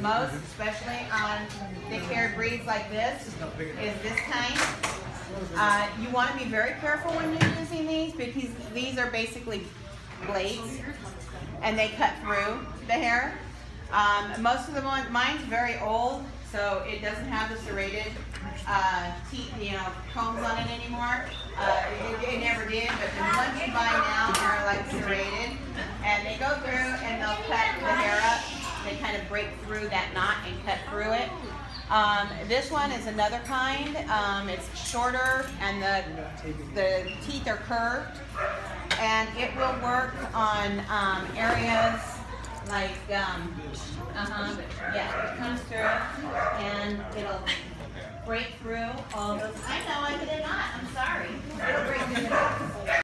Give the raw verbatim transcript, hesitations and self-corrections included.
Most, especially on thick-haired breeds like this, is this kind. Uh, you want to be very careful when you're using these because these are basically blades and they cut through the hair. Um, most of the one, mine's very old, so it doesn't have the serrated uh, teeth, you know, combs on it anymore. Uh, it, it never did, but the ones you buy now are like serrated, and they go through and they'll cut the hair up. They kind of break through that knot and cut through it. Um, this one is another kind. Um, it's shorter and the, the teeth are curved. And it will work on um, areas like, um, uh-huh, yeah, it comes through and it'll break through all those. I know, I did not. I'm sorry. It'll break through.